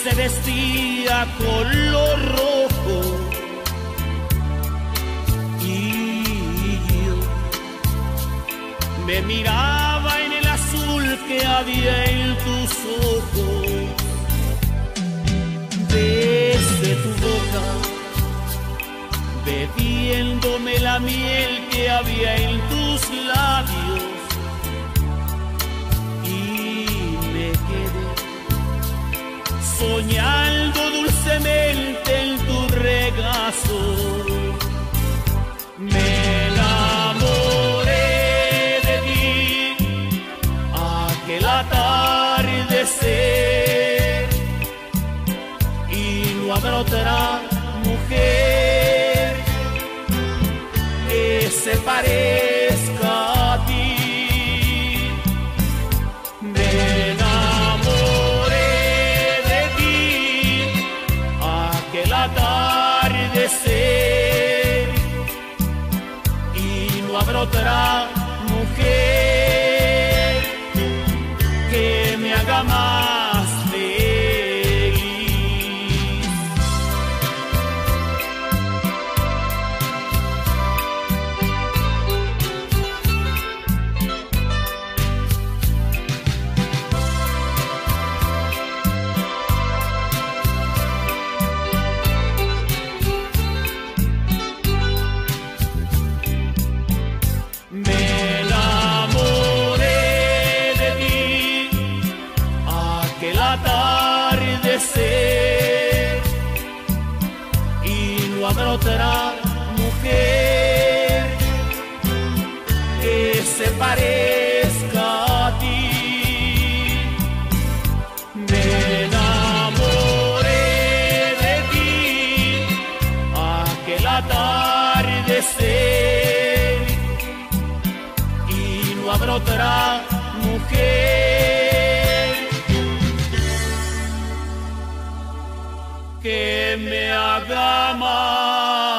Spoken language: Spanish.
se vestía color rojo y yo me miraba en el azul que había en tus ojos. Desde tu boca, bebiéndome la miel que había en tus labios, y me quedé soñando dulcemente en tu regazo. Me enamoré de ti aquel atardecer, y no habrá otra mujer que se parezca a ti. Me enamoré de ti aquel atardecer, y no habrá otra mujer que me haga más feliz. Me enamoré de ti aquel atardecer, y no habrá otra mujer que se parezca a ti. Me enamoré de ti aquel atardecer, y no habrá otra mujer que me haga más